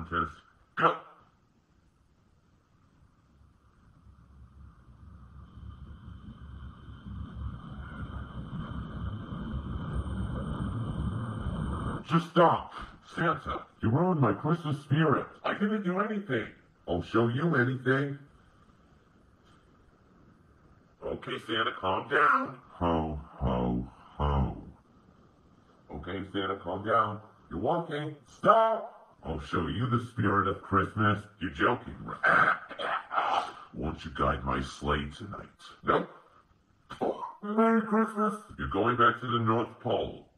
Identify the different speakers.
Speaker 1: contest. Go! Just stop! Santa, you ruined my Christmas spirit. I didn't do anything. I'll show you anything. Okay, Santa, calm down. Ho, ho, ho. Okay, Santa, calm down. You're walking. Stop! I'll show you the spirit of Christmas. You're joking, right? Won't you guide my sleigh tonight? Nope. Oh, Merry Christmas. You're going back to the North Pole.